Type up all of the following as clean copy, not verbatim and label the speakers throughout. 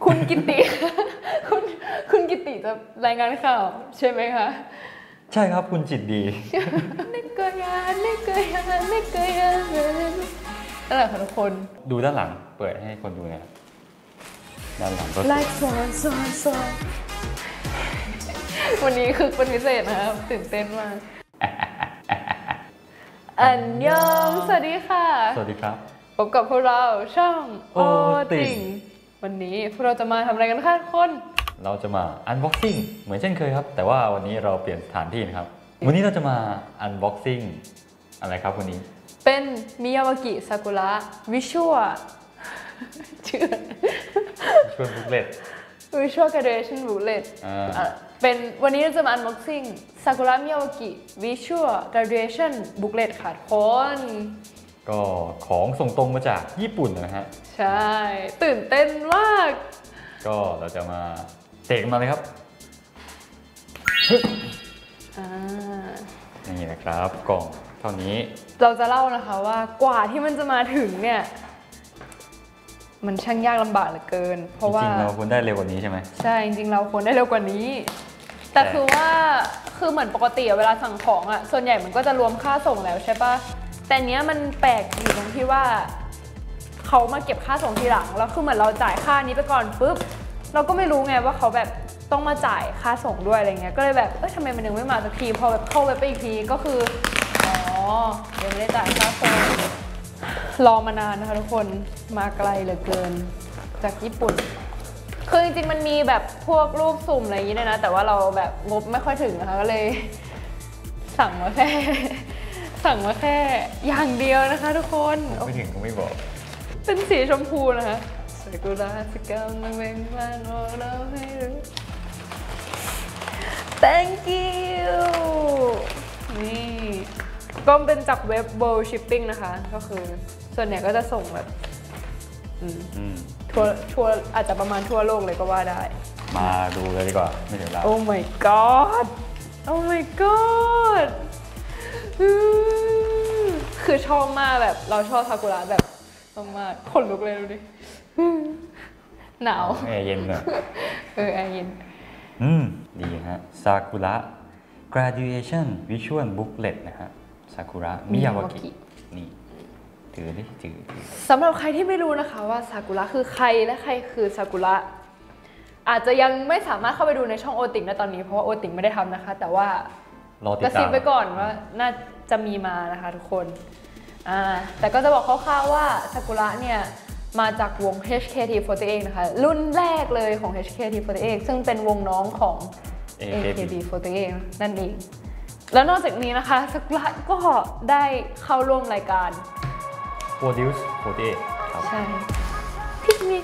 Speaker 1: คุณกิติ คุณกิติจะรายงานข่าวใช่ไหมคะ
Speaker 2: ใช่ครับคุณจิตดี
Speaker 1: เนกยาเนกยาเนกยานั่นแหละค่ะทุกคน
Speaker 2: ดูด้านหลังเปิดให้คนดูนะครับด้านหลังก็
Speaker 1: ไลฟ์สอนวันนี้คือเป็นพิเศษนะครับตื่นเต้นมากอันยองสวัสดีค่ะ
Speaker 2: สวัสดีครับ
Speaker 1: พบกับพวกเราช่องโอติ่งวันนี้พวกเราจะมาทำอะไรกันคะทุกคน
Speaker 2: เราจะมา unboxing เหมือนเช่นเคยครับแต่ว่าวันนี้เราเปลี่ยนสถานที่นะครับวันนี้เราจะมา unboxing อะไรครับวันนี้
Speaker 1: เป็นมิยาวากิซากุระวิชวลชื่อ
Speaker 2: ชวนบุ๊กเล็ต
Speaker 1: วิชวลกราดูเอชั่นบุ๊กเล็ตเป็นวันนี้เราจะมา unboxing ซากุระมิยาวากิวิชวลกราดูเอชั่นบุ๊กเล็ตค่ะทุกคน
Speaker 2: ก็ของส่งตรงมาจากญี่ปุ่นนะฮะ
Speaker 1: ใช่ตื่นเต้นมาก
Speaker 2: ก็เราจะมาเตะกันมาเลยครับนี่นะครับกล่องเท่านี้
Speaker 1: เราจะเล่านะคะว่ากว่าที่มันจะมาถึงเนี่ยมันช่างยากลำบากเหลือเกินเพราะว่า
Speaker 2: จริงๆเราควรได้เร็วกว่านี้ใช่ไหม
Speaker 1: ใช่จริงๆเราควรได้เร็วกว่านี้แต่คือว่าคือเหมือนปกติเวลาสั่งของอ่ะส่วนใหญ่มันก็จะรวมค่าส่งแล้วใช่ปะแต่เนี้ยมันแปลกอยู่ตรงที่ว่าเขามาเก็บค่าส่งทีหลังแล้วคือเหมือนเราจ่ายค่านี้ไปก่อนปุ๊บเราก็ไม่รู้ไงว่าเขาแบบต้องมาจ่ายค่าส่งด้วยอะไรเงี้ยก็เลยแบบทำไมมันยังไม่มาสักทีพอแบบเข้าเว็บไปอีกทีก็คือยังไม่ได้จ่ายค่าส่งรอมานานนะคะทุกคนมาไกลเหลือเกินจากญี่ปุ่นคือจริงๆมันมีแบบพวกรูปสุ่มอะไรอย่างนี้ด้วยนะแต่ว่าเราแบบงบไม่ค่อยถึงนะคะก็เลยสั่งมาแค่อย่างเดียวนะคะทุกคน
Speaker 2: ไม่ถึงก็ไม่บอก
Speaker 1: เป็นสีชมพูนะคะซากุระสกัมมันเป็นบ้านบอกเราให้รู้ thank you นี่ก็เป็นจากเว็บ World Shipping นะคะก็คือส่วนใหญ่ก็จะส่งแบบทั่วอาจจะประมาณทั่วโลกเลยก็ว่าได้
Speaker 2: มาดูเลยดีกว่าไม่ถึงแล้ว
Speaker 1: Oh my god Oh my god คือชอบมากแบบเราชอบซากุระแบบมากขนลุกเลยดูดิหนาว
Speaker 2: แอร์เย็นเลย
Speaker 1: แอร์เย็น
Speaker 2: ดีฮะซากุระ graduation visual booklet นะฮะซากุระมิยาวากินี่ถือ
Speaker 1: สำหรับใครที่ไม่รู้นะคะว่าซากุระคือใครและใครคือซากุระอาจจะยังไม่สามารถเข้าไปดูในช่องโอติ่งได้ตอนนี้เพราะว่าโอติ่งไม่ได้ทำนะคะแต่ว่ากระซิบไปก่อนว่าน่าจะมีมานะคะทุกคนแต่ก็จะบอกคร่าวๆว่าซากุระเนี่ยมาจากวง HKT48 นะคะรุ่นแรกเลยของ HKT48 ซึ่งเป็นวงน้องของ AKB48 นั่นเองแล้วนอกจากนี้นะคะซากุระก็ได้เข้าร่วมรายการ
Speaker 2: Produce 48ครับ
Speaker 1: ใช่พิกมี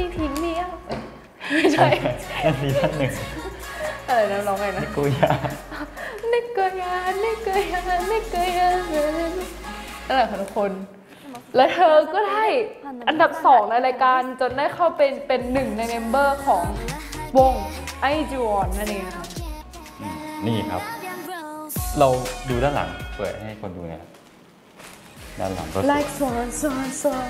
Speaker 1: ไม่ใช่
Speaker 2: นั่นมีท่านหนึ่ง
Speaker 1: อะไรนะร้องไงนะ
Speaker 2: เนกยา
Speaker 1: นั่นแหละค่ะทุกคนและเธอก็ได้อันดับ2ในรายการจนได้เข้าเป็นหนึ่งในเมมเบอร์ของวงไอจูวอนนั่นเองค่ะ
Speaker 2: นี่ครับเราดูด้านหลังเปิดให้คนดูนะครับด้านหลังก็
Speaker 1: ไลฟ์สอน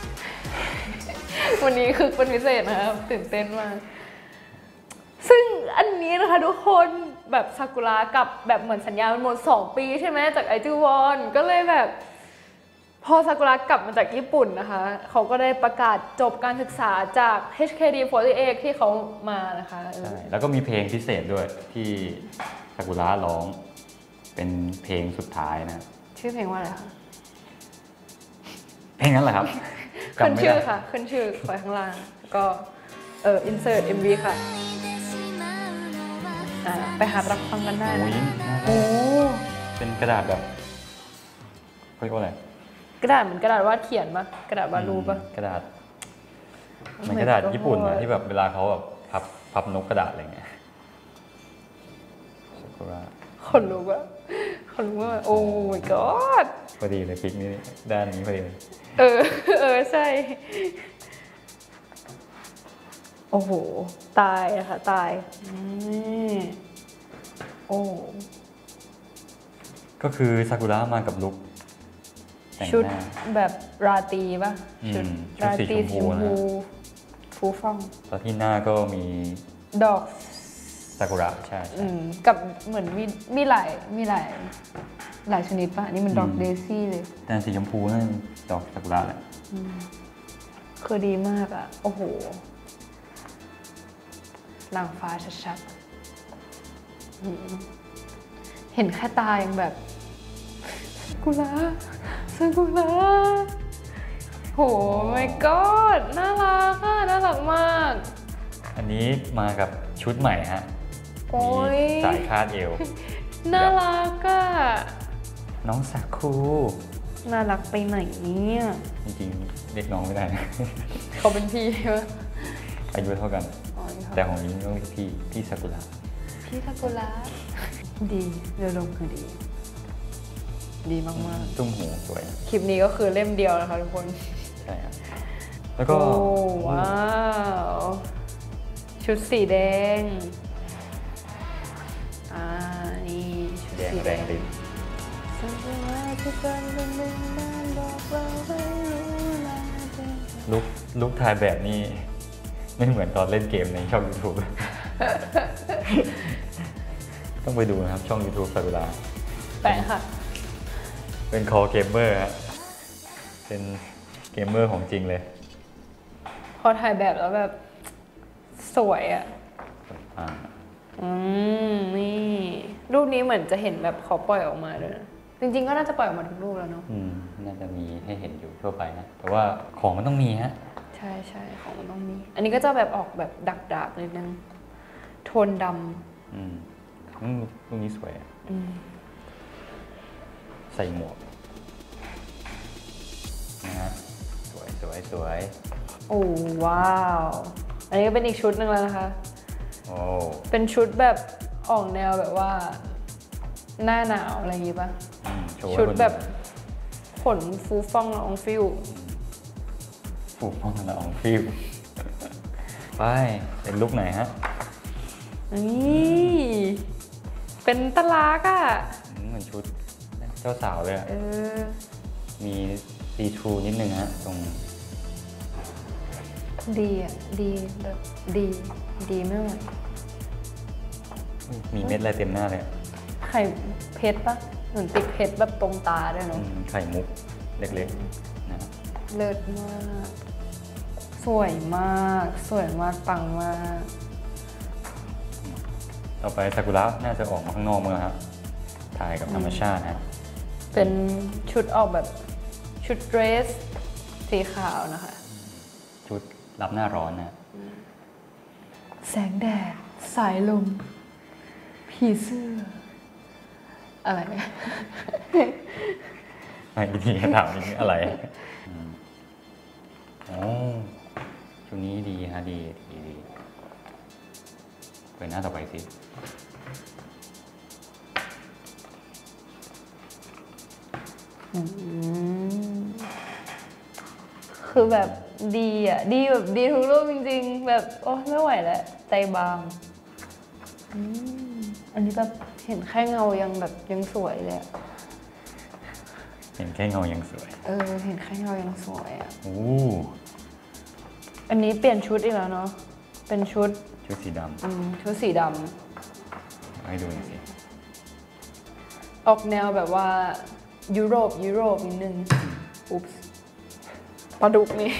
Speaker 1: วันนี้คือเป็นพิเศษนะครับตื่นเต้นมากซึ่งอันนี้นะคะทุกคนแบบซากุระกับแบบเหมือนสัญญามันหมด2 ปีใช่ไหมจากไอจูวอนก็เลยแบบพอซากุระกลับมาจากญี่ปุ่นนะคะเขาก็ได้ประกาศจบการศึกษาจาก HKT48 ที่เขามานะคะ
Speaker 2: ใช่แล้วก็มีเพลงพิเศษด้วยที่ซากุระร้องเป็นเพลงสุดท้ายนะ
Speaker 1: ชื่อเพลงว่าอะไรคะ
Speaker 2: เพลงนั้นแหละครับ
Speaker 1: ขึ้นชื่อค่ะขึ้นชื่อไว้ข้างล่างก็insert MV ค่ะไปหารับฟังกันได้นะโอ้
Speaker 2: เป็นกระดาษแบบเขาเรียกว่าอะไร
Speaker 1: กระดาษเหมือนกระดาษวาดเขียนปะกระดาษวาดรูปปะ
Speaker 2: กระดาษมันกระดาษญี่ปุ่นที่แบบเวลาเขาแบบพับนกกระดาษอะไรเงี้ย
Speaker 1: คนรู้ว่าโอ้ my god
Speaker 2: พอดีเลยปิกนี่ด้านนี้พอดีเลย
Speaker 1: ใช่โอ้โหตายอะค่ะตายโอ้
Speaker 2: ก็คือซากุระมากับลุค
Speaker 1: ชุดแบบราตรีป่ะชุดราตรีชมพูฟูฟ่อง
Speaker 2: แล้วที่หน้าก็มี
Speaker 1: ดอก
Speaker 2: ซากุระใช่
Speaker 1: กับเหมือนมีหลายชนิดป่ะอันนี่มันดอกเดซี่เลย
Speaker 2: แต่สีชมพูนั่นดอกซากุระแหละ
Speaker 1: คือดีมากอ่ะ โอ้โหนางฟ้าชัดๆเห็นแค่ตายังแบบซากุระโห my god น่ารักอ่ะน่ารักมาก
Speaker 2: อันนี้มากับชุดใหม่ฮะ
Speaker 1: โอ้
Speaker 2: มี
Speaker 1: ย
Speaker 2: สายคาดเอว
Speaker 1: น่ารักอ่ะ
Speaker 2: น้องซาคู
Speaker 1: น่ารักไปไหนเนี่ย
Speaker 2: จริงๆเรียกน้องไม่ได้นะ
Speaker 1: เขาเป็นพี่ใช่ไหม
Speaker 2: อายุเท่ากัน
Speaker 1: อ๋อ
Speaker 2: แต่ของนี้ต้องเรียกพี่ซากุระ
Speaker 1: พี่ซากุระดีเรือลมคือดี ดีมาก
Speaker 2: ตุ้มหูสวย
Speaker 1: ๆ คลิปนี้ก็คือเล่มเดียวนะคะทุกคน
Speaker 2: ใช่ครับแล้วก็
Speaker 1: โอ้ว้าว ชุดสีแดง นี่ชุด
Speaker 2: แดง
Speaker 1: สี
Speaker 2: แรงดิน
Speaker 1: สัญญาที่กันเป็นหนึ่งบ้านบอกเราให้รู้นะเจ
Speaker 2: ลุกถ่ายแบบนี้ไม่เหมือนตอนเล่นเกมในช่อง YouTube ต้องไปดูนะครับช่อง YouTube ซากุระ
Speaker 1: แปะค่ะ
Speaker 2: เป็นคอเกมเมอร์ฮะเป็นเกมเมอร์ของจริงเลย
Speaker 1: พอถ่ายแบบแล้วแบบสวยอ่ะ
Speaker 2: อ่า
Speaker 1: นี่รูปนี้เหมือนจะเห็นแบบเขาปล่อยออกมาด้วยนะจริงๆก็น่าจะปล่อยออกมาทุกรูปแล้วเนาะ
Speaker 2: น่าจะมีให้เห็นอยู่ทั่วไปนะ แต่ว่าของมันต้องมีฮะ
Speaker 1: ใช่ของมันต้องมี อันนี้ก็จะแบบออกแบบดักๆนิดนึงโทนด
Speaker 2: รูปนี้สวยอะ
Speaker 1: ำ
Speaker 2: ใส่หมวกนะฮะสวย
Speaker 1: โอ้ว้าว อันนี้ก็เป็นอีกชุดหนึ่งแล้วนะคะ
Speaker 2: โอ้
Speaker 1: เป็นชุดแบบออกแนวแบบว่า หน้าหนาวอะไรอย่างงี้ป่ะ
Speaker 2: โชว์
Speaker 1: ชุด
Speaker 2: ให้คน
Speaker 1: แบบขนฟูฟ่องละอองฟิว
Speaker 2: ฟูฟ่องละอองฟิว ไปเป็นลุกไหนฮะ
Speaker 1: นี่เป็นตะลากอ่ะ
Speaker 2: เหมือนชุดเจ้าสาวเลยอะ มีซีทรูนิดนึงฮะตรง
Speaker 1: ดีอ่ะ ดีแบบดีไม่ไหว
Speaker 2: มีเม็ดอะไรเต็มหน้าเลยอะ
Speaker 1: ไข่เพชรปะเหมือนติดเพชรแบบตรงตาด้วยเนาะ
Speaker 2: ไข่มุกเล็กๆนะ
Speaker 1: เลิศมาก สวยมากปังมาก
Speaker 2: ต่อไปซากุระน่าจะออกมาข้างนอกมั้งครับถ่ายกับธรรมชาติฮะ
Speaker 1: เป็นชุดออกแบบชุดเดรสสีขาวนะคะ
Speaker 2: ชุดรับหน้าร้อนนะ
Speaker 1: แสงแดด สายลม ผีเสื้อ อะไร
Speaker 2: ไอ้ที่ถามนี่อะไรโอ้ชุดนี้ดีฮะดีไปหน้าต่อไปสิ
Speaker 1: คือแบบดีอ่ะ ดีแบบดีทุกรูปจริงๆ แบบโอ้ไม่ไหวแล้ว ใจบางอันนี้แบบเห็นแค่เงายังสวยเลยอะ
Speaker 2: เห็นแค่เงายังสวย
Speaker 1: เห็นแค่เงายังสวยอ่ะ
Speaker 2: โอ้
Speaker 1: อันนี้เปลี่ยนชุดอีกแล้วเนาะ เป็นชุด
Speaker 2: สีด
Speaker 1: ชุดสีด
Speaker 2: ำให้ดูหน่อยสิ
Speaker 1: ำออกแนวแบบว่ายุโรปนิดนึง อุ๊บปลาดุกนี่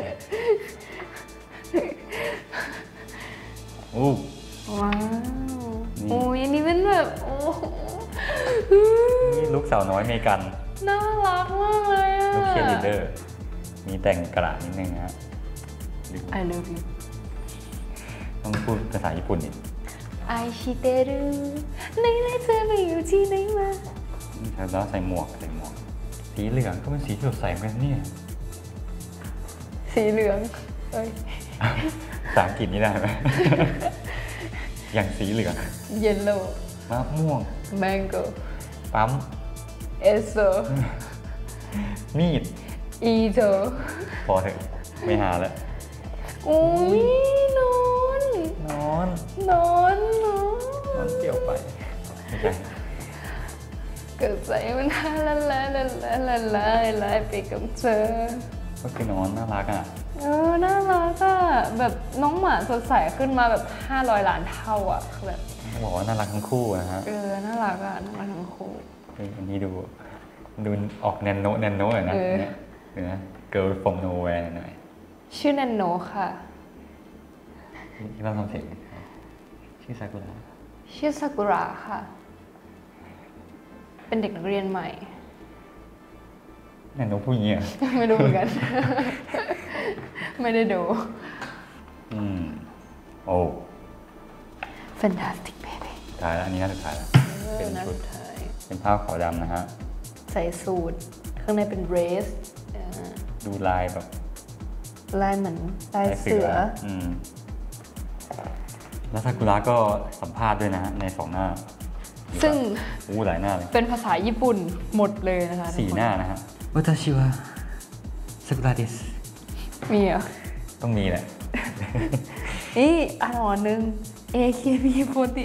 Speaker 2: โอ้
Speaker 1: ว้าวโอ้ยอันนี้เป็นแบบโอ้
Speaker 2: นี่ลูกสาวน้อยเมกัน
Speaker 1: น่ารักมากเลยอะ
Speaker 2: ลูกเชียร์ลีดเดอร์ มีแต่งกระนิดนึงนะฮะ
Speaker 1: I love you
Speaker 2: ต้องพูดภาษาญี่ปุ่นอีก
Speaker 1: ไอชิเตรุในเธอไปอยู่ที่ไหนมา
Speaker 2: แล้วใส่หมวก สีเหลืองก็เป็นสีที่สดใสเหมือนกันเนี่ย
Speaker 1: สีเหลืองเอ้ย
Speaker 2: ภาษาอังกฤษนี่ได้ไหม อย่างสีเหลือง
Speaker 1: yellow
Speaker 2: มะม่วง
Speaker 1: mango
Speaker 2: ปั๊ม
Speaker 1: eso
Speaker 2: มีด
Speaker 1: ito
Speaker 2: พอเถอะไม่หาแล้ว
Speaker 1: โอ้ยนอน
Speaker 2: นอน
Speaker 1: นอนนอน
Speaker 2: นอนเกี่ยวไปไม่ใช่
Speaker 1: เกิดใจมันละลายไปกับเธอ
Speaker 2: ก็คือนอนน่ารักอ่ะ
Speaker 1: น่ารักอ่ะแบบน้องหมาสดใสขึ้นมาแบบ500 ล้านเท่าอ่ะคือแบบ
Speaker 2: บอกว่าน่ารักทั้งคู่นะฮะ
Speaker 1: น่ารักอ่ะน่ารักทั้งคู่
Speaker 2: อันนี้ดูออกแนนโนหน่อยนะเนี่ย Girl from Nowhere หน่อย
Speaker 1: ชื่อแนนโนค่ะ
Speaker 2: ที่เราทำเสียงชื่อซากุระ
Speaker 1: ชื่อซากุระค่ะ เป็นเด็กนักเรียนใหม่
Speaker 2: แนนโนผู้หญิงอ่ะ
Speaker 1: ไม่รู้เหมือนกัน ไม่ได้ดู
Speaker 2: โอ้
Speaker 1: Fantastic Baby
Speaker 2: สุดท้ายแล้วอันนี้น่าสุดท้ายแล้วเป็น
Speaker 1: น่า
Speaker 2: ชุด
Speaker 1: สุดท้าย
Speaker 2: เป็นผ้าขาวดำนะฮะ
Speaker 1: ใส่สูทข้างในเป็นเดรส
Speaker 2: ดูลายแบบ
Speaker 1: ลายเหมือนลายเสือ
Speaker 2: แล้วซากุระก็สัมภาษณ์ด้วยนะฮะใน2 หน้า
Speaker 1: ซึ่ง
Speaker 2: หลายหน้าเลย
Speaker 1: เป็นภาษาญี่ปุ่นหมดเลยนะคะ
Speaker 2: 4 หน้านะฮะวาตาชิวะซากุระเดส
Speaker 1: มีเหรอ
Speaker 2: ต้องมีแหละ
Speaker 1: นี่อันหอนึง AKB48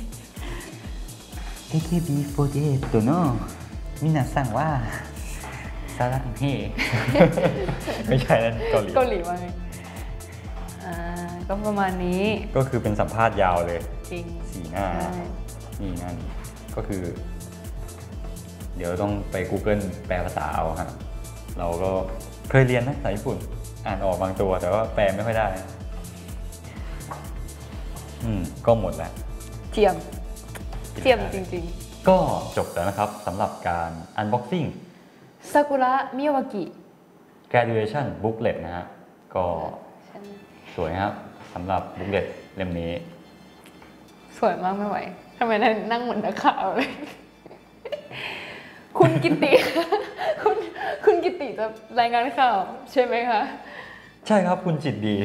Speaker 2: AKB48 โนมินาซังว่าซาระเฮ ไม่ใช่นะเกาหลี
Speaker 1: เกาหลีว่าไงก็ประมาณนี้
Speaker 2: ก็คือเป็นสัมภาษณ์ยาวเลย
Speaker 1: จริง
Speaker 2: 4 หน้า
Speaker 1: ใช่
Speaker 2: นี่หน้านี้ก็คือ เดี๋ยวต้องไป Google แปลภาษาเอาฮะเราก็เคยเรียนนะภาษาญี่ปุ่น อ่านออกบางตัวแต่ว่าแปลไม่ค่อยได้ ก็หมดแล้ว
Speaker 1: เจียมจริง
Speaker 2: ก็จบแล้วนะครับสำหรับการ unboxing
Speaker 1: ๆซากุระมิยาวากิ
Speaker 2: graduation booklet นะฮะก็สวยครับสำหรับ booklet เล่มนี้
Speaker 1: สวยมากไม่ไหวทำไมนั่งเหมือนนักข่าวเลย คุณกิติ คุณกิติจะรายงานข่าวใช่ไหมคะ
Speaker 2: ใช่ครับคุณจิตดี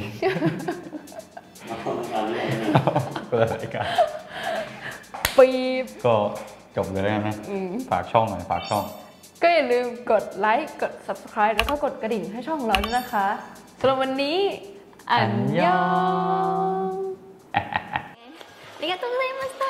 Speaker 2: เปิดรายการ
Speaker 1: ปีบ
Speaker 2: ก็จบเลยแล้วกันนะฝากช่องหน่อยฝากช่อง
Speaker 1: ก็อย่าลืมกดไลค์กด subscribe แล้วก็กดกระดิ่งให้ช่องของเราด้วยนะคะสำหรับวันนี้ อันยอง
Speaker 3: ありがとうございました。